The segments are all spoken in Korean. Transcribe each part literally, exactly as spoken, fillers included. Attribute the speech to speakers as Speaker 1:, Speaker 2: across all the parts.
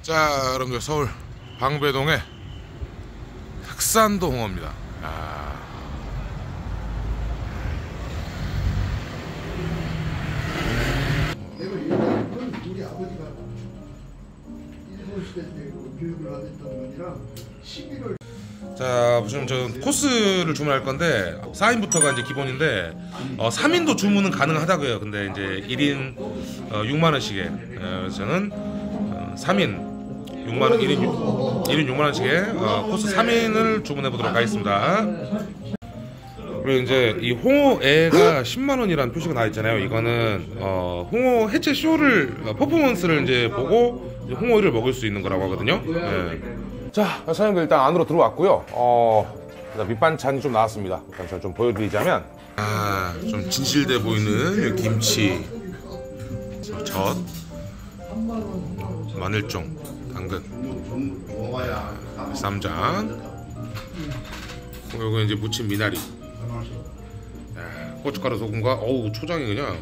Speaker 1: 자, 여러분들 서울 방배동의 흑산도 홍어입니다. 아.
Speaker 2: 우리 아버지가 일본 시대 때 교육을 하던 분이랑 십일월.
Speaker 1: 자, 지금 저 코스를 주문할 건데 사 인부터가 이제 기본인데 어, 삼 인도 주문은 가능하다고요. 근데 이제 일 인 어, 육만 원씩에 어, 그래서 저는 어, 삼 인 육만 원, 일 인 일 인 육만 원씩에 어, 코스 삼 인을 주문해 보도록 하겠습니다. 그리고 이제 이 홍어애가 십만 원이라는 표시가 나와 있잖아요. 이거는 어, 홍어 해체 쇼를 어, 퍼포먼스를 이제 보고 이제 홍어를 먹을 수 있는 거라고 하거든요. 네. 자, 사장님들 일단 안으로 들어왔고요. 어, 일단 밑반찬이 좀 나왔습니다. 밑반찬 좀 보여드리자면, 아, 좀 진실돼 보이는 김치, 젓, 마늘종, 당근, 쌈장, 그리고 이제 무침 미나리, 고춧가루 소금과 어우 초장이 그냥.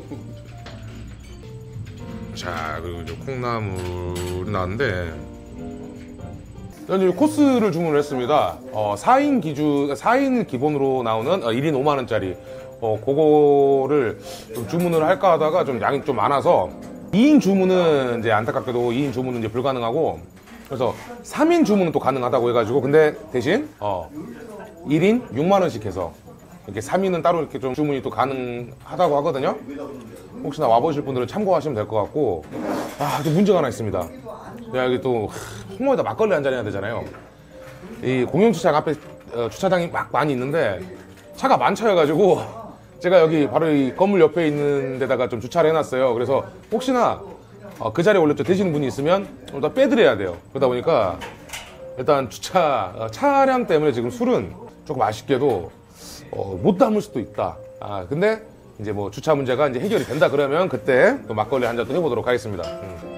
Speaker 1: 자, 그리고 이제 콩나물이 나왔는데. 저는 코스를 주문을 했습니다. 어, 사 인 기준, 사 인 기본으로 나오는 어, 일 인 오만 원짜리 어, 그거를 좀 주문을 할까 하다가 좀 양이 좀 많아서 이 인 주문은 이제 안타깝게도 이 인 주문은 이제 불가능하고, 그래서 삼 인 주문은 또 가능하다고 해가지고, 근데 대신 어, 일 인 육만 원씩 해서 이렇게 삼 인은 따로 이렇게 좀 주문이 또 가능하다고 하거든요. 혹시나 와보실 분들은 참고하시면 될 것 같고, 아, 좀 문제가 하나 있습니다. 여기 또 홍어에다 막걸리 한잔 해야 되잖아요. 이 공영주차장 앞에 어, 주차장이 막 많이 있는데 차가 만차여가지고 제가 여기 바로 이 건물 옆에 있는 데다가 좀 주차를 해놨어요. 그래서 혹시나 어, 그 자리에 원래 좀 되시는 분이 있으면 다 빼드려야 돼요. 그러다 보니까 일단 주차 어, 차량 때문에 지금 술은 조금 아쉽게도 어, 못 담을 수도 있다. 아, 근데 이제 뭐 주차 문제가 이제 해결이 된다 그러면 그때 또 막걸리 한 잔 또 해보도록 하겠습니다. 음.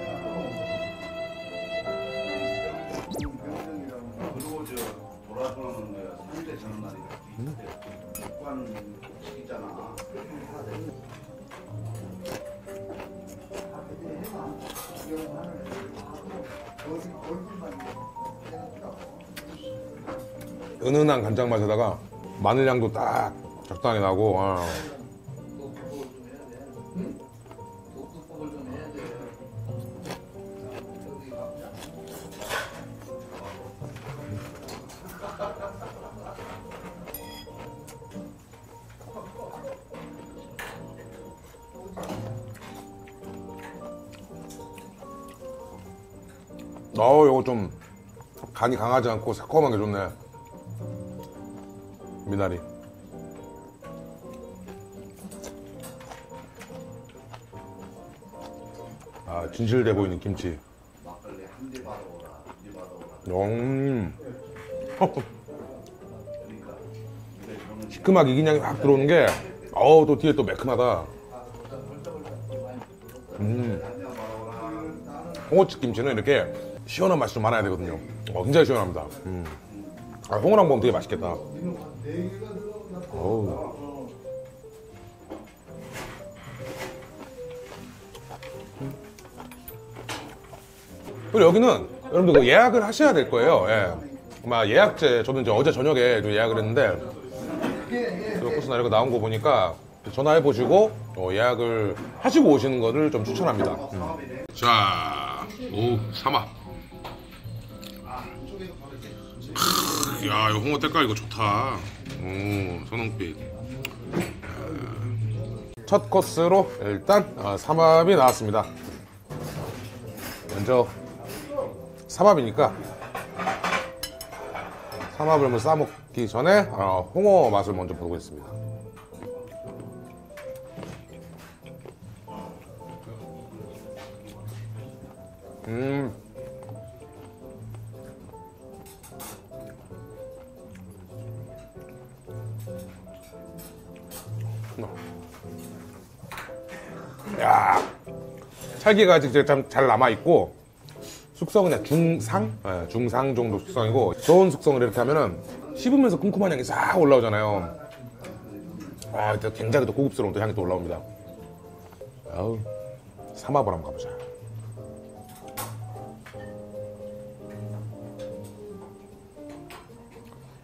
Speaker 1: 은은한 간장 맛에다가 마늘 향도 딱 적당히 나고, 아. 어, 이거 좀 간이 강하지 않고 새콤한 게 좋네. 미나리. 아, 진실돼 보이는 김치. 음. 시큼하게 이긴향이 확 들어오는 게, 어우, 또 뒤에 또 매콤하다. 음. 홍어집 김치는 이렇게 시원한 맛이 좀 많아야 되거든요. 어, 굉장히 시원합니다. 음. 아, 홍어랑 먹으면 되게 맛있겠다. 어우. 그리고 여기는 여러분들 그 예약을 하셔야 될 거예요. 예. 아마 예약제, 저도 이제 어제 저녁에 예약을 했는데, 그 코스나 이렇게 나온 거 보니까 전화해 보시고 어, 예약을 하시고 오시는 거를 좀 추천합니다. 음. 자, 오, 삼합. 크, 야, 이거 홍어 때깔 이거 좋다. 오, 선홍빛. 첫 코스로 일단 어, 삼합이 나왔습니다. 먼저 삼합이니까 삼합을 한번 싸먹기 전에 어, 홍어 맛을 먼저 보겠습니다. 음. 야, 찰기가 아직 잘 남아있고 숙성은 그냥 중상? 네, 중상 정도 숙성이고, 좋은 숙성을 이렇게 하면은 씹으면서 쿰쿰한 향이 싹 올라오잖아요. 아, 굉장히 또 고급스러운 또 향이 또 올라옵니다. 아우, 삼합을 한번 가보자.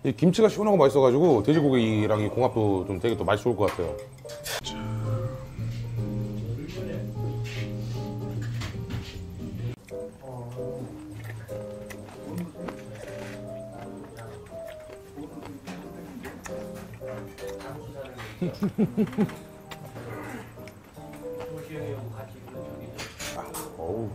Speaker 1: 이 김치가 시원하고 맛있어가지고 돼지고기랑 이 궁합도 좀 되게 또 맛이 좋을 것 같아요. 어우.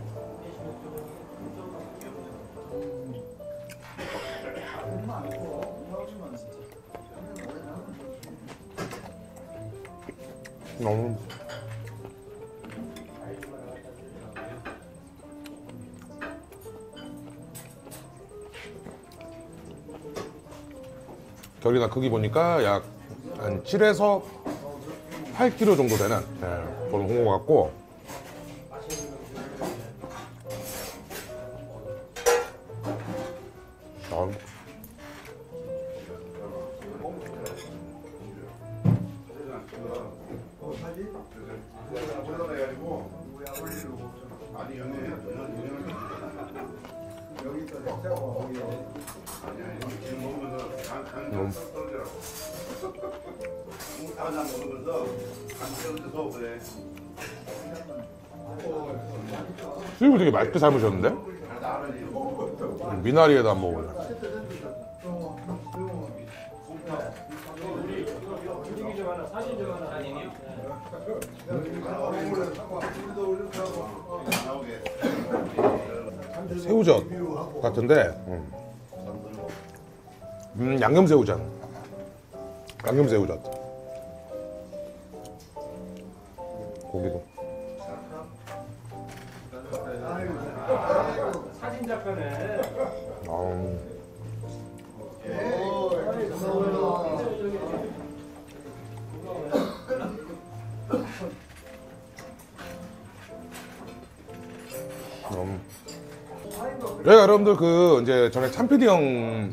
Speaker 1: 너무 결이나 크기 보니까 약 한 칠에서 팔 킬로그램 정도 되는 예, 그런 홍어 같고 어, 음. 수육을 되게 맛있게 삶으셨는데? 미나리에다 한번 먹어보자. 새우젓 같은데 음, 음 양념새우젓 양념새우젓 고기도
Speaker 3: 사진 작가네.
Speaker 1: 아우. 음. 네, 여러분들 그 이제 전에 참피디 형이나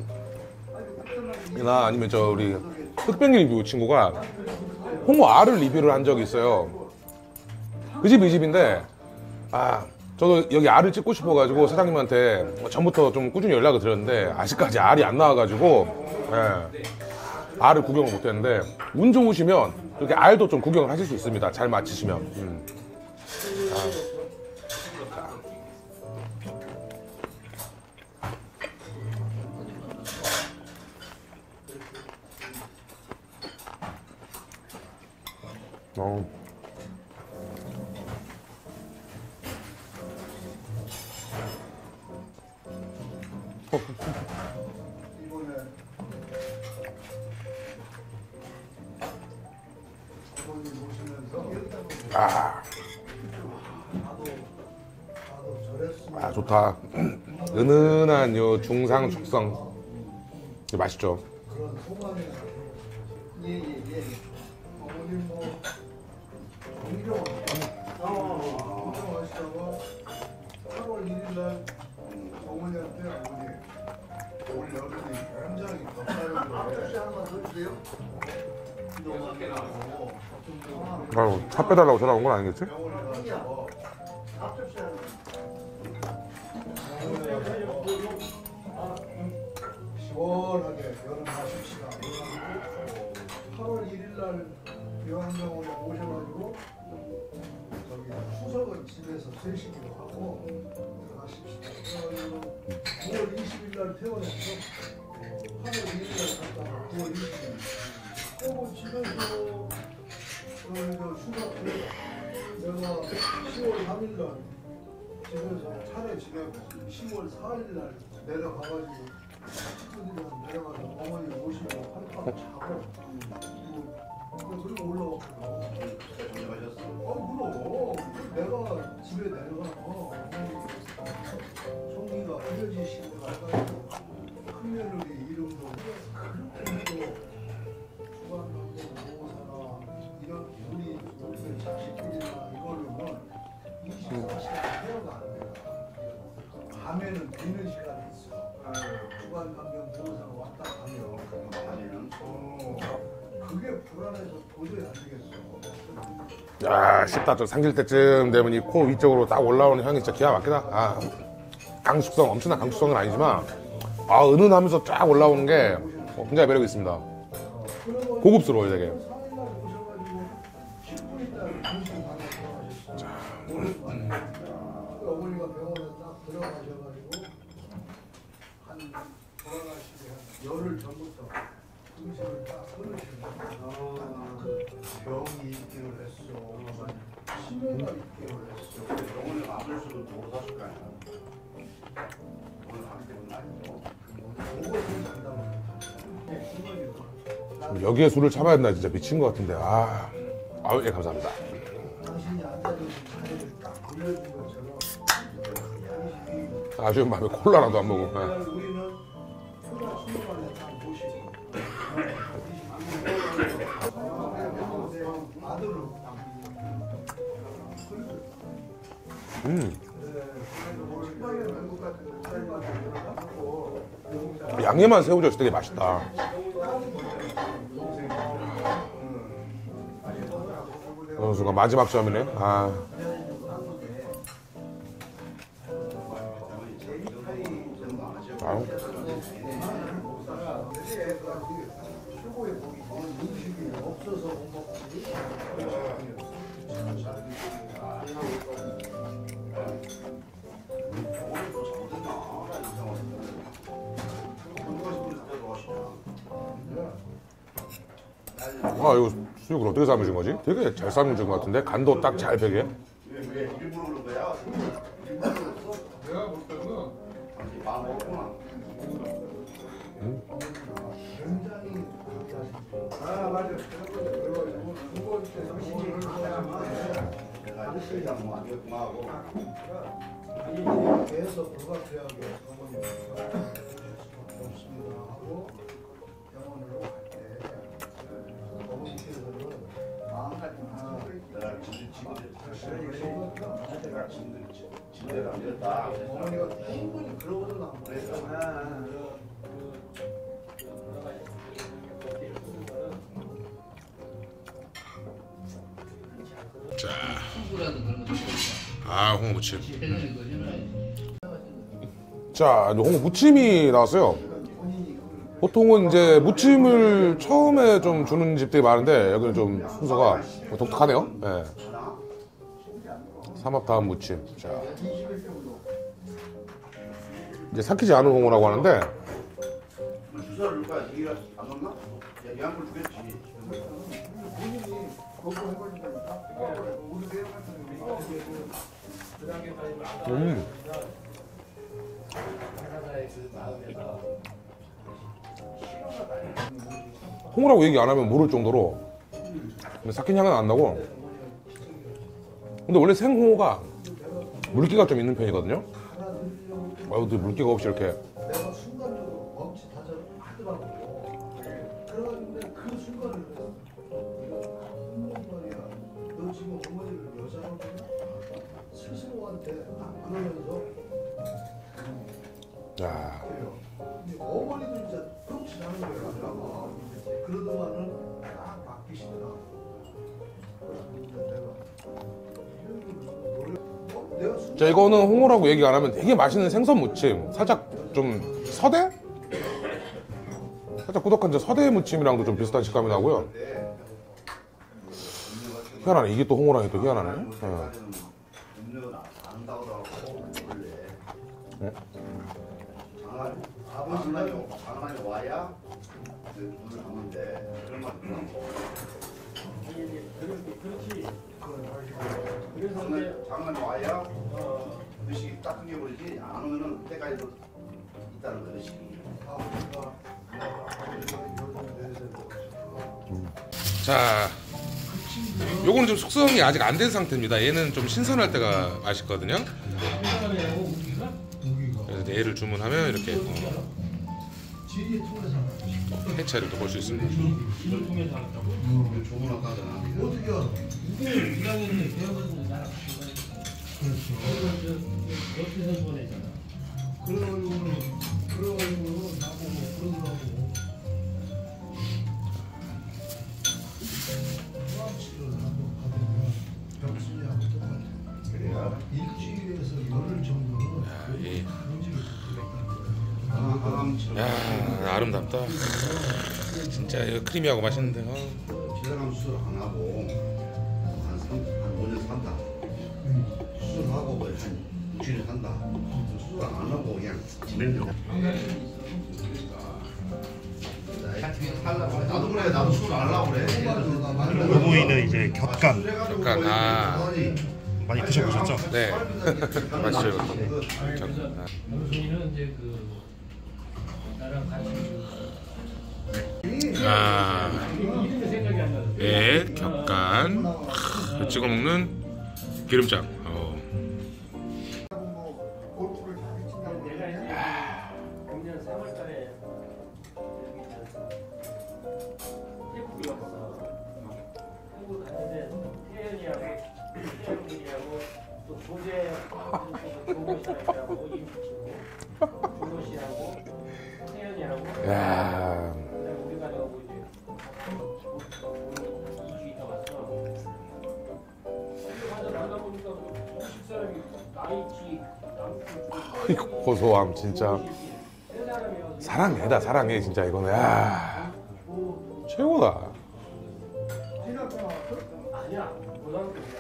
Speaker 1: 아니면 저 우리 흑백리 리뷰 친구가 홍어 알을 리뷰를 한 적이 있어요. 그 집 이 집인데 아 저도 여기 알을 찍고 싶어가지고 사장님한테 전부터 좀 꾸준히 연락을 드렸는데 아직까지 알이 안 나와가지고 예, 알을 구경을 못했는데 운 좋으시면 이렇게 알도 좀 구경을 하실 수 있습니다. 잘 맞히시면. 음. 아. 어.
Speaker 2: 이번에 어머니 모시면서
Speaker 1: 아,
Speaker 2: 나도 나도 저랬으면
Speaker 1: 아 좋다. 은은한 요 중상 숙성 맛있죠.
Speaker 2: 그런 소감이 예예예 어머니 뭐 공정 공정하시다가 팔월 일일날 어머니한테 어머니 올 여름에 굉장히 덥다는데 혹시 하나만 더 주세요? 너무 깨나고
Speaker 1: 아유, 차 빼달라고 전화 온 건 아니겠지?
Speaker 2: 시원하게 여름 마십시다. 팔월 일일날 요한병원에 모셔가지고 저기 추석은 집에서 쇠식으로 하고 마십시다. 구월 이십일날 퇴원했어. 팔월 일일날 갔다가 구월 이십일. 그리고 집에서 어, 저 추석 때 내가 시월 삼일날 집에서 차례 지내고 시월 사일날 내려가가지고 친구들이랑 내려가서 어머니 오시고 한밤 자고 그리고 그리고 올라왔거든. 어 그럼 내가 집에 내려가서 어머니 송이가 알려지시고 나가지고 큰며느리 이름도 그렇게 주관하고 모사나 이런 우리 우리 자식들이나 이거는 이십사 시간 헤어가 안 돼요. 밤에는 비는 시간이 있어. 주간 감정 보호사가 왔다 가면 어, 그게 불안해서 도저히 안 되겠어.
Speaker 1: 야, 십사 점 삼킬 때쯤 되면 이 코 위쪽으로 딱 올라오는 향이 진짜 기가 막히다. 아, 강숙성, 엄청난 강숙성은 아니지만 아, 은은하면서 쫙 올라오는 게 어, 굉장히 매력이 있습니다.
Speaker 2: 어, 그러고
Speaker 1: 고급스러워요 되게.
Speaker 2: 삼 일날 오셔가지고 십 분 있다 정신 받았어. 어머니가 병원에 딱 들어가셔가지고 한 돌아가시기 한 열흘 전부터 음식을 딱 끊으시고 그 병이 있기를 했어. 치매가 있기를 했어.
Speaker 3: 병원에 아무 수도 더 사실 거 아니야. 오늘 하기 때문에 아니죠.
Speaker 2: 그것을 장담을
Speaker 1: 지금 여기에 술을 참아야 된다 진짜 미친 것 같은데. 아, 아유 예 감사합니다.
Speaker 2: 당신이 앉아있는 자리를 딱 돌려준 것처럼 당신이
Speaker 1: 아쉬운 마음에 콜라라도 안 먹고. 예.
Speaker 2: 우리는 콜라 스무 안에 딱 모시고 아들로
Speaker 1: 음. 양념한 새우젓이 되게 맛있다. 어느 순간 마지막 점이네. 아. 아유.
Speaker 2: 최고의 고기 음식이 없어서 못 먹지.
Speaker 1: 아 이거 수육을 어떻게 삶으신 거지? 되게 잘 삶은 것 같은데 간도 딱 잘 배게.
Speaker 3: 왜, 왜 일부러 그런 거야?
Speaker 2: 내가 볼 때는
Speaker 3: 마음 먹구나.
Speaker 2: 굉장히 아 맞아. 그래가지고 두 번째 정신이
Speaker 3: 내가 이제 세상 뭐 아니고 고마워.
Speaker 2: 계속 불가피하게 어머니가 없습니다 하고 병원으로 갈 때 어머니께서는 마음가짐
Speaker 3: 내가 진짜 지금 내가 진짜 진짜 안 됐다.
Speaker 2: 어머니가 충분히 그러고도 안 그랬어.
Speaker 1: 자,
Speaker 4: 후라는 그런 거
Speaker 1: 아 홍어 무침.
Speaker 4: 해주는 거잖아요.
Speaker 1: 자, 이제 홍어 무침이 나왔어요. 보통은 이제 무침을 처음에 좀 주는 집들이 많은데 여기는 좀 순서가 독특하네요. 네. 삼합 다음 무침. 자, 이제 삭히지 않은 홍어라고 하는데
Speaker 3: 주사를 줄 거야. 네가 안 넣나? 야, 양을 주겠지.
Speaker 1: 음. 홍어라고 얘기 안 하면 모를 정도로 근데 삭힌 향은 안 나고. 근데 원래 생홍어가 물기가 좀 있는 편이거든요. 아, 근데 물기가 없이 이렇게.
Speaker 2: 내가 순간적으로 멈칫하자 하더라고요. 그런데 그 순간을 어머니 말이야. 너 지금 어머니를 여자로 보냐? 스스로한테 딱 그러면서
Speaker 1: 야,
Speaker 2: 그래요. 근데 어머니도 진짜 끔찍하는 거예요. 그러더만은 딱 바뀌시더라고. 그래서 내가 노래 어? 내가 순간
Speaker 1: 자 이거는 홍어라고 얘기 안 하면 되게 맛있는 생선 무침. 살짝 좀 서대? 살짝 꾸덕한 저 서대 무침이랑도 좀 비슷한 식감이 나고요. 희한하네. 이게 또 홍어랑 또 희한하네. 어.
Speaker 3: 음료가 안 나오더라고 원래.
Speaker 1: 네?
Speaker 3: 장난 장난이 장난이 와야 그 눈을 감는데 그런 거 장난 장난이 와야 의식이 딱 끊겨버리지 안 오면은 그때까지도 있다는 거 의식이.
Speaker 1: 자, 요거는 좀 숙성이 아직 안 된 상태입니다. 얘는 좀 신선할 때가 맛있거든요. 그래서 얘를 주문하면 이렇게 어,
Speaker 2: 지리 통해서
Speaker 1: 해체를 또 볼 수 있습니다.
Speaker 3: 좋은 아까잖아.
Speaker 2: 어떻게 알아?
Speaker 4: 이게 일 학년인데 배워가지고 나랑
Speaker 2: 그렇죠.
Speaker 4: 옆에서 보내잖아.
Speaker 2: 그래가지고는 그래가지고는 나보고 그러더라고. 수학치료를 한번 받으면 병순이하고 똑같아. 그래야 일주일에서 열흘 정도는
Speaker 1: 야, 이
Speaker 2: 움직이 되겠다는 거야.
Speaker 3: 항암치료.
Speaker 1: 야 아름답다. 진짜 이거 크리미하고 맛있는데. 어.
Speaker 3: 폐렴 수술 안 하고 한 삼, 한 오 년 산다. 수술하고 거의 한 육 년 산다. 수술 안 하고 그냥 지내려. 나도 그래, 나도 수술 안 하려고 그래.
Speaker 5: 요거이는 이제 곁간
Speaker 1: 약간 아
Speaker 5: 많이 드셔보셨죠?
Speaker 1: 네. 맛있죠 이것도.
Speaker 4: 영순이는 이제 그 나랑 같이
Speaker 1: 아
Speaker 4: 이름이 생각이 안 나요.
Speaker 1: 예, 격간 크, 찍어 먹는 기름장. 어.
Speaker 2: 골프를 잘 친다고
Speaker 4: 내가 이제 금년 삼월달에 태국에 왔어. 태국 갔는데 태연이하고 태연이하고 또 조제 조고 씨하고 임치고 조고 씨하고 태연이하고
Speaker 1: 야.
Speaker 4: 그다음에 우리 가족하고 이제 이 주 있다 왔어. 가서 나가 보니까 십 사람이 나이키
Speaker 1: 이거 고소함 진짜. 사랑해다 사랑해 진짜 이거는. 야 최고다.
Speaker 4: 아니야 고등학교야.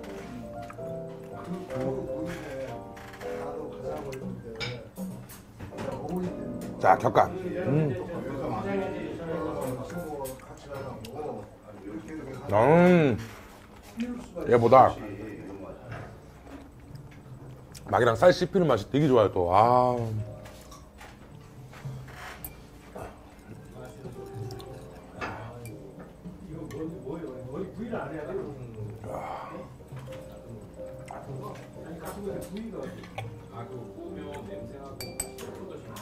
Speaker 2: 그 보이네. 나도 가자고 했는데 어머니 때문에
Speaker 1: 자 격간. 음.
Speaker 2: 친구 같이 가자고 이렇게 이렇게
Speaker 1: 음. 얘보다 막이랑 쌀 씹히는 맛이 되게 좋아요 또. 아.
Speaker 4: 이거 뭐 뭐예요? 머리 부위를 안 해야 돼? 아니 같은 거에 부위가 아그 꾸며 냄새하고 씹어도 좀.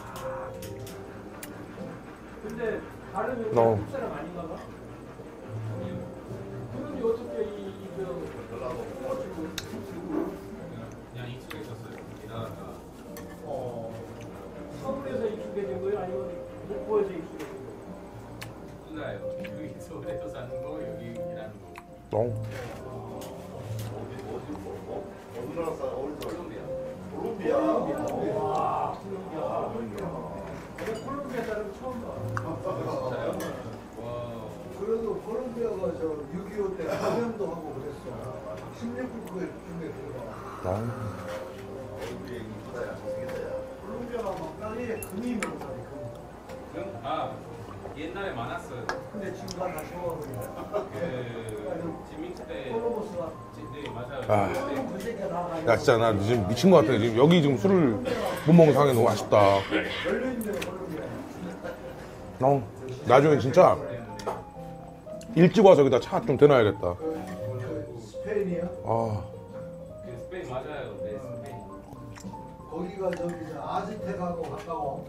Speaker 4: 근데 다른 여기
Speaker 1: 너.
Speaker 4: 한국 사람 아닌가 봐. 그런데 어떻게 이저 그냥 익숙해졌어요. 일하다가 어 서울에서 익숙해진 거예요? 아니면 목포에서 익숙해진 거예요? 몰라요. 여기 서울에서 사는 거 여기 일하는 거.
Speaker 1: 어.
Speaker 3: 어느 나라 사람? 어디 사람?
Speaker 4: 콜롬비아.
Speaker 3: 콜롬비아.
Speaker 4: 와, 콜롬비아. 내가 콜롬비아 사람 처음 봐. 진짜요? 와.
Speaker 2: 그래도 콜롬비아가 저 육이오 때 감염도 하고 그랬어. 십육 국에 중에 들어가.
Speaker 1: 아.
Speaker 3: 얼굴이 이쁘다, 야, 잘생겼다, 야.
Speaker 2: 콜롬비아가 막 땅에 금이 먹다니 금.
Speaker 6: 그럼 아 옛날에 많았어요.
Speaker 2: 근데 지금 다 다시 먹어버리네.
Speaker 6: 그 지민치 때,
Speaker 2: 콜로버스가
Speaker 6: 네 맞아요.
Speaker 1: 아.
Speaker 6: 그때
Speaker 2: 그 새끼가 나가.
Speaker 1: 야 진짜 나 지금 미친 것 같아. 지금 여기 지금 술을 못 먹는 상황이 너무 아쉽다.
Speaker 2: 열려있는 데가 콜롬비아.
Speaker 1: 어. 나중에 진짜 일찍 와서 여기다 차 좀 대놔야겠다.
Speaker 2: 그 스페인이야?
Speaker 1: 아.
Speaker 6: 그 스페인 맞아요. 네 스페인.
Speaker 2: 거기가 저기 저 아즈텍하고 가까워.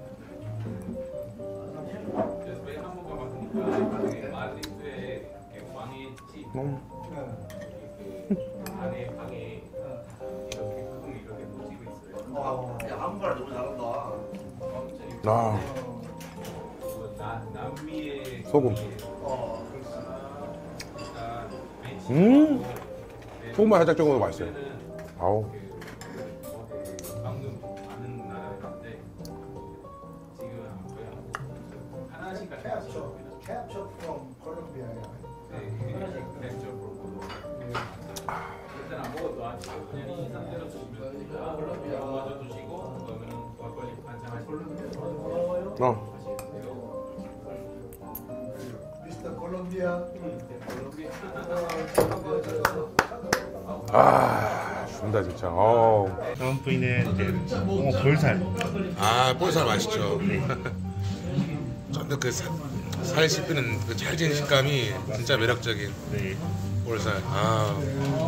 Speaker 6: 그 스페인 한번 가봤으니까 나중에 마드리드에 그 왕의 집
Speaker 1: 음.
Speaker 2: 네.
Speaker 6: 그 안에 방에 이렇게 큰 이렇게 모티브 있어요.
Speaker 3: 어, 야, 한국말 너무 잘한다.
Speaker 6: 엄청 이쁘게.
Speaker 1: 아.
Speaker 6: 그 나- 남미의
Speaker 1: 소금.
Speaker 3: 어,
Speaker 6: 아, 멕시코,
Speaker 1: 음.
Speaker 6: 네,
Speaker 1: 소금만 살짝 찍어도 맛있어요.
Speaker 6: 그때는
Speaker 1: 아우.
Speaker 6: 그, 그 방금 아는 나라였는데 지금 거의 한 하나씩 같은
Speaker 2: 캡처,
Speaker 6: 나라입니다.
Speaker 2: 캡처 from 콜롬비아야.
Speaker 6: 네, 그게 렉처 프로그램. 그때는 안 먹어도 아침 그냥 이 상태로 드시면 됩니다. 영화도 드시고 그러면은 막걸리 한잔 하시고
Speaker 4: 고마워요.
Speaker 1: 어.
Speaker 2: 미스터 콜롬비아.
Speaker 1: 아. 준다 진짜. 어.
Speaker 5: 다음 부위는 이제 어, 볼살
Speaker 1: 아 볼살 맛있죠. 근데 그 살 씹히는 그 찰진 식감이 진짜 매력적인
Speaker 5: 네.
Speaker 1: 볼살. 아.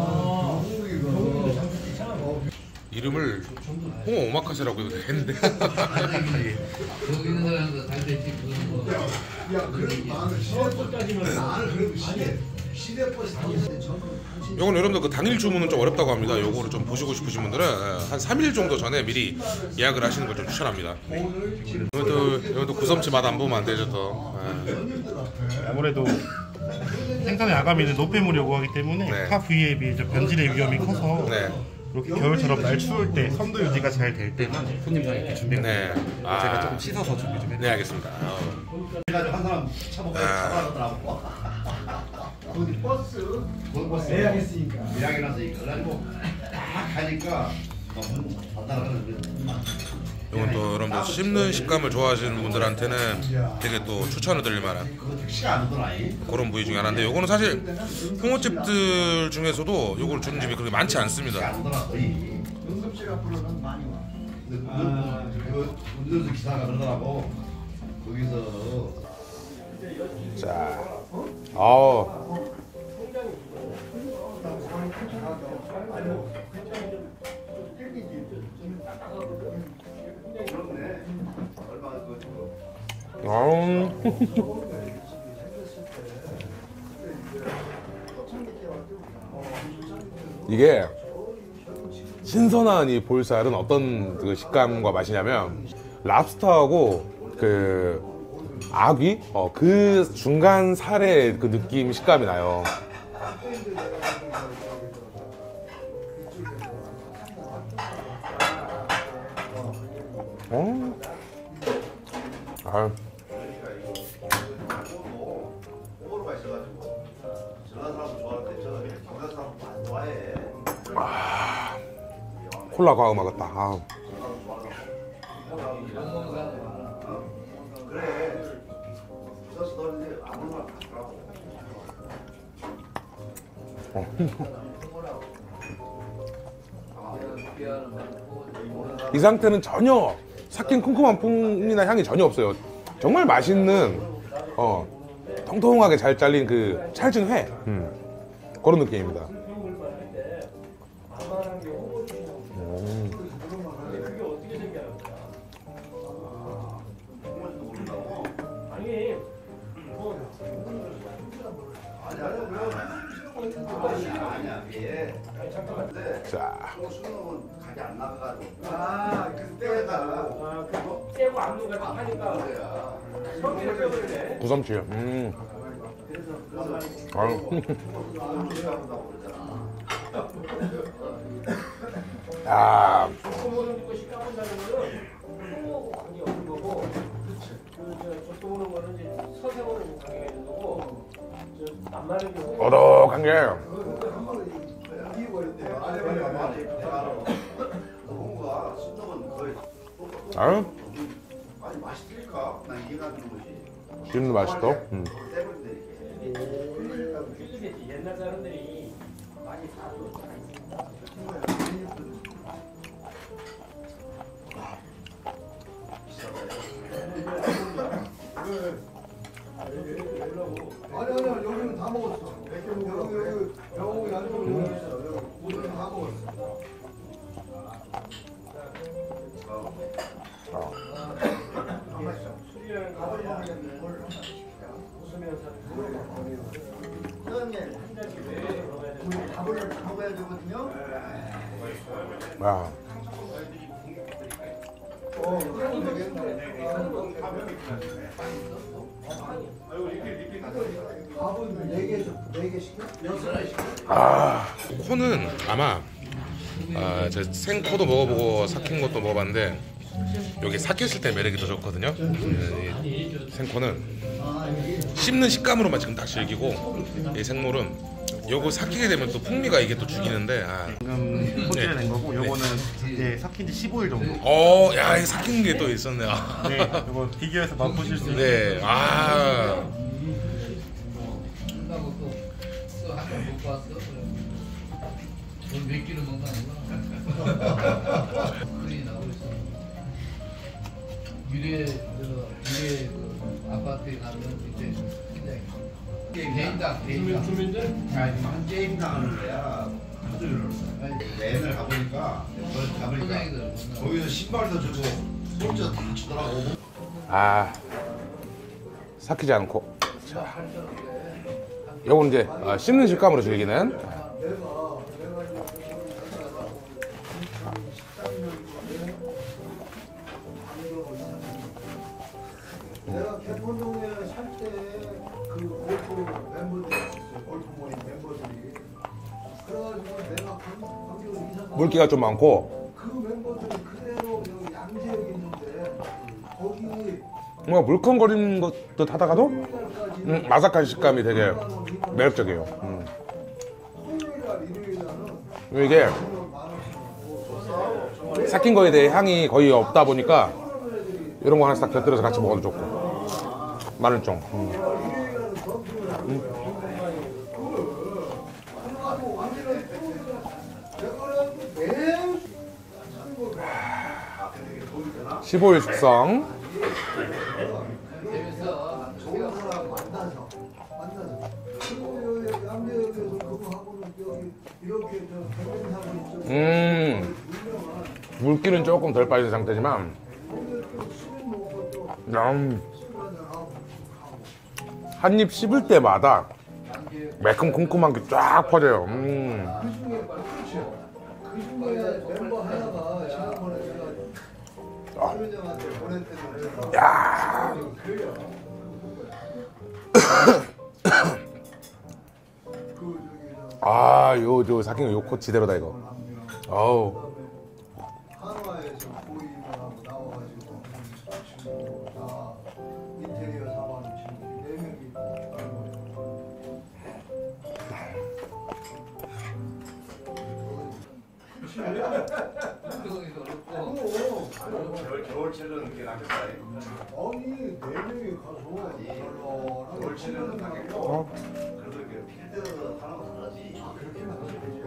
Speaker 1: 이름을 홍어 오마카세라고 해도 되는데.
Speaker 4: 거기 있는 사람도 잘 됐지.
Speaker 2: 야, 그래도 나는 시대버스까지는 나는 그래도 시대 시대버스 타는데 저는 당신
Speaker 1: 요건 여러분들 그 당일 주문은 좀 어렵다고 합니다. 요거를 좀 보시고 싶으신 분들은 한 삼 일 정도 전에 미리 예약을 하시는 걸 좀 추천합니다. 이것도 이것도 구섬치 맛 안 보면 안 되죠 또. 예.
Speaker 5: 아무래도 생선의 아가미는 노폐물이 요구하기 때문에
Speaker 1: 네.
Speaker 5: 타 부위에 비해 좀 변질의 위험이 커서
Speaker 1: 네.
Speaker 5: 이렇게 겨울처럼 날 추울 때 선도 유지가 잘 될 때만 손님상 이렇게 준비가 돼요.
Speaker 1: 네. 아.
Speaker 5: 제가 조금 씻어서 준비 좀 해요.
Speaker 1: 네, 알겠습니다. 어.
Speaker 3: 그래가지고 한 사람 차보고 잡아가더라고.
Speaker 2: 거기 버스
Speaker 3: 그 버스
Speaker 2: 예약했으니까.
Speaker 3: 예약이라서 그래가지고 딱 가니까 문 닫아가는
Speaker 1: 이건 또 여러분들 씹는 식감을 좋아하시는 분들한테는 되게 또 추천을 드릴 만한
Speaker 3: 그거 택시가 안 오더라. 이.
Speaker 1: 그런 부위 중에 하나인데 요거는 사실 홍어집들 중에서도 요걸 주는 집이 그렇게 많지
Speaker 3: 택시가
Speaker 1: 않습니다.
Speaker 3: 안 오더라 거의.
Speaker 2: 응급실 앞으로는 많이 와.
Speaker 3: 근데 그 운전수 기사가 그러더라고. 거기서
Speaker 1: 자, 어,
Speaker 3: 그렇네. 얼마 그
Speaker 1: 음. 이게 신선한 이 볼살은 어떤 그 식감과 맛이냐면 랍스터하고 그 아귀? 어, 그 중간 살의 그 느낌 식감이 나요. 어? 아,
Speaker 3: 호불호가 있어가지고 전화 사람 좋아하는데 저 경상 사람 안 좋아해.
Speaker 1: 콜라 과음 하겠다. 아.
Speaker 3: 그래. 부서서 너는 아무나 가더라고.
Speaker 1: 이 상태는 전혀 삭힌 쿰쿰한 풍미나 향이 전혀 없어요. 정말 맛있는 어, 통통하게 잘 잘린 그 찰진 회 음, 그런 느낌입니다.
Speaker 3: 아니야, 얘.
Speaker 1: 자,
Speaker 3: 수능은 가게 안 나가가지고.
Speaker 2: 아, 그때가
Speaker 4: 아, 그거 떼고 안무 같은 거 하니까 성질을 빼버리네.
Speaker 1: 구삼칠. 음. 아유. 야,
Speaker 4: 젖도 거 식감 한다는 거는 뭐 관계 없는 거고, 그 젖도 모르는 거는 이제 서생으로 관계가 있는 거고, 저 남마는 경우
Speaker 1: 오독한 게.
Speaker 2: 이겨버렸대요.
Speaker 3: 아니,
Speaker 2: 아래
Speaker 3: 아니,
Speaker 2: 발이
Speaker 3: 아니, 내가 알아. 뭔가 수능은 거의
Speaker 1: 아유,
Speaker 3: 아니 맛이 틀릴까? 난 이해가 안 되는 거지.
Speaker 1: 씹는 맛이 또. 음.
Speaker 3: 떼버린다 이렇게.
Speaker 4: 틀리겠지. 옛날 사람들이 많이 사도
Speaker 2: 아니 아니 여기는 다 먹었어. 여기 여기 영웅이 안 좋은 거 있어. 여기 여기는 다 먹었어.
Speaker 4: 술이라는 거 웃으면서
Speaker 2: 그다음에
Speaker 4: 한 잔씩 먹어야 되는
Speaker 2: 우리 밥을 먹어야 되거든요.
Speaker 1: 야,
Speaker 2: 어, 그러면 되겠네. 밥은 네 개, 네 개 시켜? 여섯 개 시켜?
Speaker 1: 아, 코는 아마 아, 제 생코도 먹어보고 삭힌 것도 먹어봤는데 여기 삭혔을 때 매력이 더 좋거든요. 음, 이 생코는 씹는 식감으로만 지금 딱 즐기고 이 생물은 요거 삭히게 되면 또 풍미가 이게 또 죽이는데 아.
Speaker 5: 방금 손질해 낸 거고 요거는 이제 삭힌 지 십오 일 정도.
Speaker 1: 어, 야, 이 삭힌 게 또 있었네요.
Speaker 5: 네, 요거 비교해서 맛보실 수 있는.
Speaker 1: 네, 아,
Speaker 7: 끝나고 또, 또 한번 먹고 왔어. 돈몇 끼를 먹나구나. 그리 나오고 있어. 유래, 저, 유래 그 아파트에 가면 이제 굉장히 개인당, 개인당.
Speaker 4: 주민들
Speaker 3: 한 게임 당하는 거야. 하드를 맨을 가보니까 그걸 가보니까
Speaker 7: 소장이들.
Speaker 3: 거기서 신발도 주고 손자 다 주더라고.
Speaker 1: 아, 삭히지 않고. 자, 요건 이제 아, 씹는 식감으로 즐기는.
Speaker 2: 내가 내가 내가 개포동에 살 때 그 골프 멤버들이 있었어요. 골프 모임 멤버들이. 그래가지고 내가 관- 관계로 이사
Speaker 1: 물기가 좀 많고
Speaker 2: 그 멤버들이 그대로 여기 양재역에 있는데 거기
Speaker 1: 뭔가 물컹거리는 것도 하다가도 음, 아삭한 식감이 되게 매력적이에요. 음.
Speaker 2: 토요일날 일요일날은
Speaker 1: 이게 삭힌 거에 대해 향이 거의 없다 보니까 이런 거 하나씩 딱 곁들여서 같이 먹어도 좋고 마늘쫑. 음. 십오 일 숙성.
Speaker 7: 재밌어.
Speaker 2: 좋은 사람 만나서 만나서 그리고 여기 양재역에서 그거 하고는 여기 이렇게 저 백운사고 있죠.
Speaker 1: 음,
Speaker 2: 유명한
Speaker 1: 물기는 조금 덜 빠진 상태지만
Speaker 2: 오늘 또 술 먹고 또
Speaker 1: 음,
Speaker 2: 술 한잔 하고 가고
Speaker 1: 한 입 씹을 때마다 매콤 쿰쿰한 게 쫙 퍼져요. 음.
Speaker 2: 그 중에 그렇죠. 그 중에 멤버 하나가 지난번에 제가 수현장한테 보냈더니
Speaker 1: 야,
Speaker 2: 그 저기
Speaker 1: 아, 요, 저 삭힌 거 요코 지대로다 이거. 어우,
Speaker 2: 한화에서 고인하고 나와가지고 친구 나 인테리어 사만 친구 네 명이
Speaker 3: 겨울 겨울철은 그게 낫겠다.
Speaker 2: 아니 네 명이 가서
Speaker 3: 겨울철은 낫겠고. 그래도 이렇게 필드 하는 거 다르지.
Speaker 2: 그렇게 하면 되지.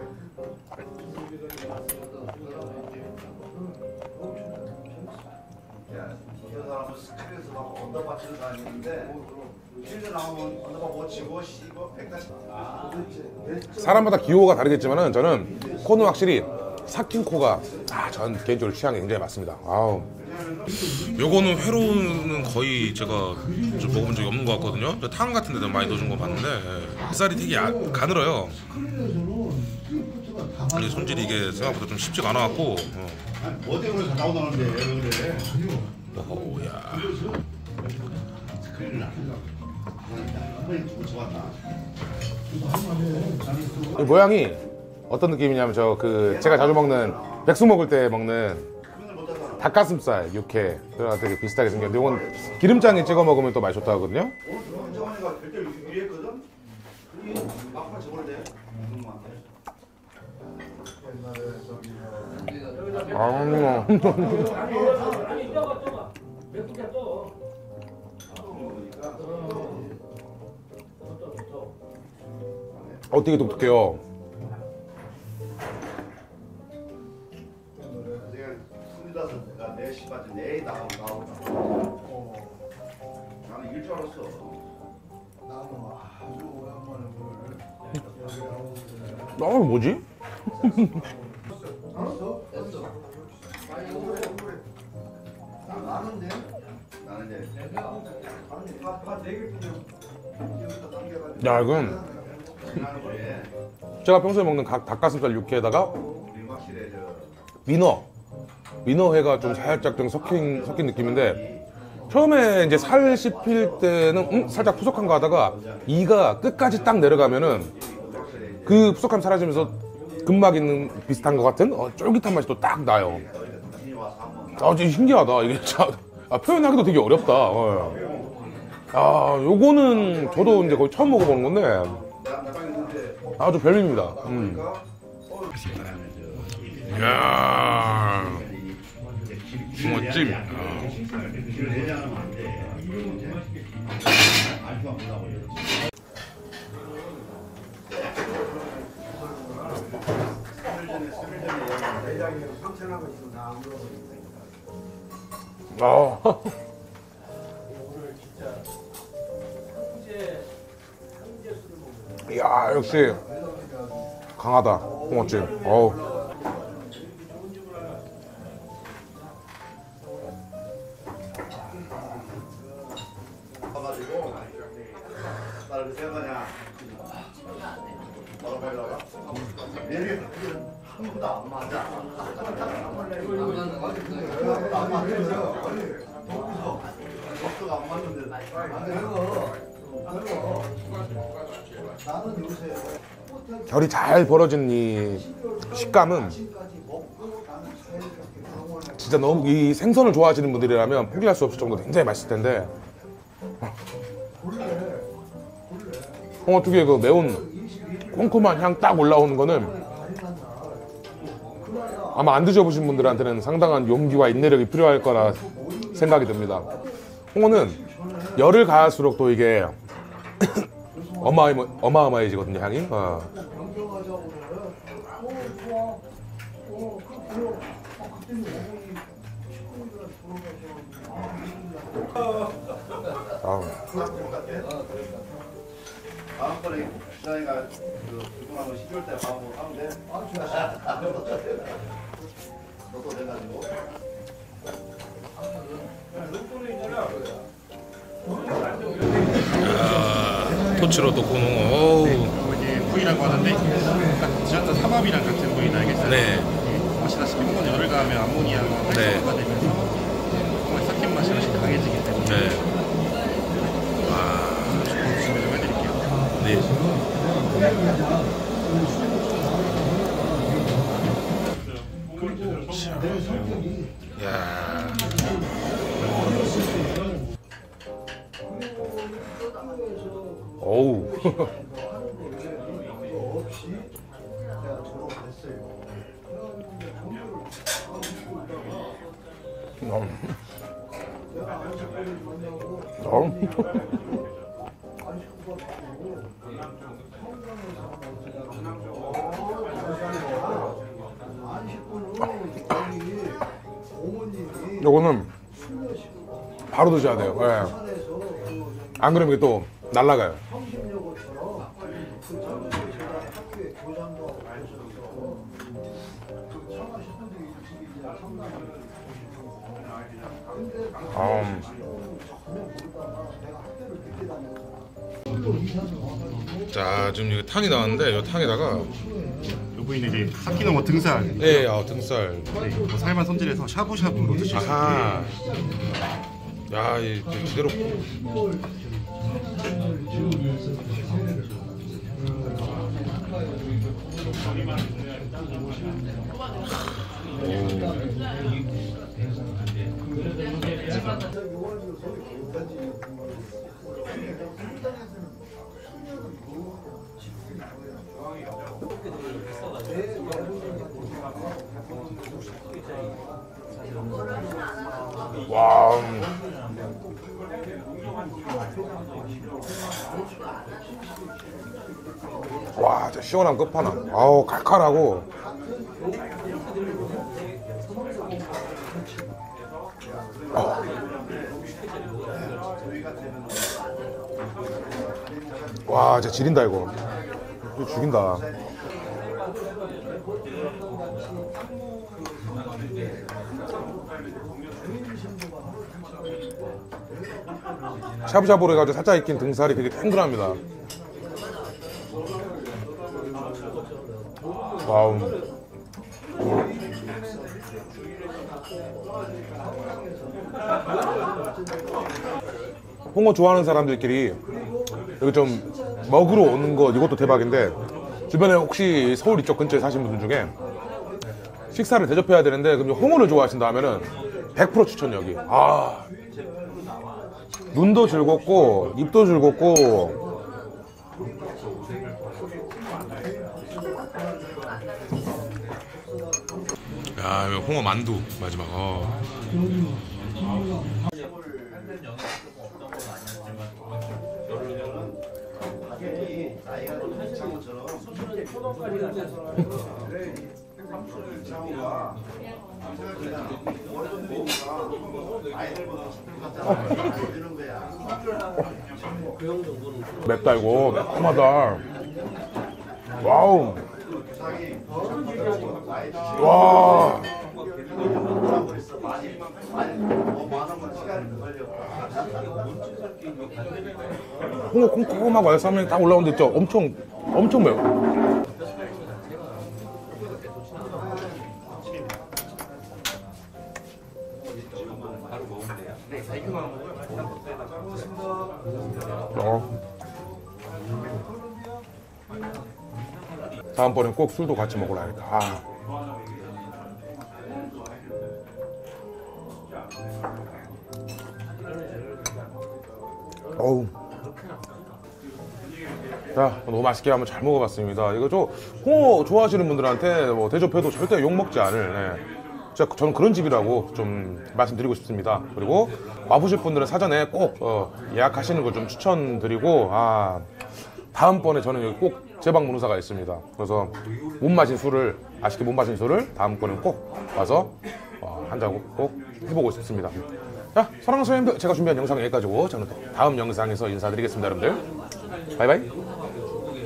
Speaker 3: 야, 이런 사람은 스크린에서 막 언더바 치는 사람이 있는데 필드 나오면 언더바 못 치고 씹어 백다시. 아,
Speaker 1: 사람마다 기호가 다르겠지만은 저는 코는 확실히 삭힌 코가 아, 전 개인적으로 취향이 굉장히 맞습니다. 아우. 요거는 회로는 거의 제가 좀 먹어본 적이 없는 것 같거든요. 저 탕 같은 데도 많이 넣어준 거 봤는데 햇살이 되게 야, 가늘어요. 근데 손질이 이게 생각보다 좀 쉽지가 않아갖고 어.
Speaker 3: 아니 뭐 때문에 다 나오다는데 왜 그래?
Speaker 1: 어우야.
Speaker 3: 스크린을 안 한다. 한 번에 두고 쳐봤나?
Speaker 1: 이 모양이 어떤 느낌이냐면 저 그 제가 자주 먹는 백숙 먹을 때 먹는 닭가슴살 육회 그랑 되게 비슷하게 생겼는데 이건 기름장에 찍어 먹으면 또 맛이 좋다 하거든요.
Speaker 3: 오늘 정원이가 별대 유리했거든? 그게 막판 저번에
Speaker 1: 아,
Speaker 4: 아니 떠봐 떠봐 몇 분이야 떠.
Speaker 1: 어떻게 독특해요.
Speaker 3: 내가 스물다섯 내가 네 시까지 내일 나오고 나오고 나는 일 줄 알았어.
Speaker 2: 나는 아주 오랜만에 오늘 여기 나오는데
Speaker 1: 아, 뭐지?
Speaker 2: 됐어?
Speaker 7: 됐어.
Speaker 2: 나는데
Speaker 3: 나는 이제
Speaker 2: 아니 다다네 개 여기다 당겨가지고
Speaker 1: 야, 이건
Speaker 3: 지나는 거에
Speaker 1: 제가 평소에 먹는 각 닭가슴살 육회에다가
Speaker 3: 우리 확실히 저
Speaker 1: 민어 민어회가 좀 살짝 좀 섞인 섞인 느낌인데 처음에 이제 살 씹힐 때는 음, 살짝 푸석한 거 하다가 이가 끝까지 딱 내려가면은 그 푸석함 사라지면서 근막 있는 비슷한 것 같은 어, 쫄깃한 맛이 또 딱 나요.
Speaker 3: 당신이 와서 한번
Speaker 1: 아, 진짜 신기하다. 이게 참 아, 표현하기도 되게 어렵다. 어. 아, 요거는 저도 이제 거의 처음 먹어보는 건데
Speaker 3: 내가 나방 있는데
Speaker 1: 아주 별미입니다. 음.
Speaker 3: 그러니까
Speaker 1: 이야, 붕어찜.
Speaker 3: 길을 내려면 안 돼. 알수만 보라고 이러지.
Speaker 2: 내장에 상처난 거 있으면 나안 물어버린다.
Speaker 1: 아,
Speaker 4: 오늘 진짜 황제 황제 술을 먹는.
Speaker 1: 이야, 역시 강하다. 붕어찜. 어우.
Speaker 3: 가가지고 나를 생각하냐 뭐라고 하더라? 내리 한 번도 안 맞아. 한 번도 안 맞는데
Speaker 2: 아, 내가 나는 요새
Speaker 1: 결이 잘 벌어진 이 식감은
Speaker 2: 아침까지 먹고 나는 제일 이렇게 병원에
Speaker 1: 진짜 너무 이 생선을 좋아하시는 분들이라면 포기할 수 없을 정도로 굉장히 맛있을 텐데 홍어 특유의 그 매운 콩콩한 향 딱 올라오는 거는 아마 안 드셔보신 분들한테는 상당한 용기와 인내력이 필요할 거라 생각이 듭니다. 홍어는 열을 가할수록 또 이게 어마어마, 어마어마해지거든요, 향이. 어.
Speaker 2: 변경하자고 그래. 어, 좋아. 어, 그, 그래. 아, 그때는 어머니 식구들한테 돌아가셔가지고.
Speaker 1: 아우.
Speaker 3: 다음번에 시장이가 그 그동안 십이월 때 가고 하면 돼.
Speaker 2: 아, 좋아.
Speaker 3: 너도 돼가지고.
Speaker 1: 토치로 또 고농. 어우.
Speaker 5: 이게 부위라고 하는데 약간 지난달 삼합이랑 같은 부위는 알겠어요.
Speaker 1: 네.
Speaker 5: 아시다시피 홍어는 열을 가하면 암모니아가 활성화가 되면서 정말 삭힌 맛이 훨씬 강해지기 때문에
Speaker 1: 네.
Speaker 5: 조금 준비 좀 해드릴게요.
Speaker 1: 네. 야. 어우.
Speaker 2: 없이 내가 졸업했어요. 내가 안식구를 만나고 안식구가 바꾸고 안식구는 거기 어머님이
Speaker 1: 요거는 바로 드셔야 돼요. 예.
Speaker 2: 산에서 그
Speaker 1: 안 그러면 이게 또 날아가요.
Speaker 2: 성심여고처럼 그 젊은 제가 학교에 교장도 하고 그랬어서 그 청아 식구들이 일찍 이제 성남을 근데 그
Speaker 1: 아.
Speaker 2: 전혀 모르다가 내가 학교를 늦게 다녔잖아. 또 이사를 와가지고
Speaker 1: 자, 지금 이거 탕이 나왔는데 이 탕에다가
Speaker 5: 이 부위는 이제 삭히는 거 등살.
Speaker 1: 예, 아, 등살.
Speaker 5: 네, 뭐 살만 손질해서 샤브샤브로 드실 수 있어요.
Speaker 1: 아하. 야, 이 제대로. 와. 와, 진짜 시원한 끝판왕. 아우, 칼칼하고. 어. 와, 진짜 지린다 이거. 이거 죽인다. 샤브샤브로 해가지고 살짝 익힌 등살이 되게 탱글합니다. 와우. 홍어 좋아하는 사람들끼리 여기 좀 먹으러 오는 거 이것도 대박인데, 주변에 혹시 서울 이쪽 근처에 사시는 분들 중에 식사를 대접해야 되는데 그럼 홍어를 좋아하신다 하면은 백 퍼센트 추천. 여기. 아, 눈도 즐겁고 입도 즐겁고. 야, 이거 홍어 만두 마지막. 어.
Speaker 3: 가격이 나이가 좀 비슷한 것처럼 장어가 그냥 월급 모으니까 나이를 먹었잖아. 이런 거야.
Speaker 1: 맵다 이거. 매콤하다. 와우. 와. 홍어 콩콩하고 알싸함이 딱 올라오는데 있죠? 엄청 엄청 매워.
Speaker 6: 바로 먹으면 돼요? 네, 익혀만 먹어요.
Speaker 1: 어. 다음번엔 꼭 술도 같이 먹으라니까. 아. 어우. 자, 너무 맛있게 한번 잘 먹어봤습니다. 이거 저 홍어 좋아하시는 분들한테 뭐 대접해도 절대 욕 먹지 않을. 네. 진짜 저는 그런 집이라고 좀 말씀드리고 싶습니다. 그리고 와보실 분들은 사전에 꼭 어, 예약하시는 걸 좀 추천드리고, 아, 다음번에 저는 여기 꼭 제방 문의사가 있습니다. 그래서 못 마신 술을, 아쉽게 못 마신 술을 다음번엔 꼭 와서 어, 한 잔 꼭 해보고 싶습니다. 자, 사랑하는 선생님들, 제가 준비한 영상은 여기까지고 저는 또 다음 영상에서 인사드리겠습니다, 여러분들. 바이바이.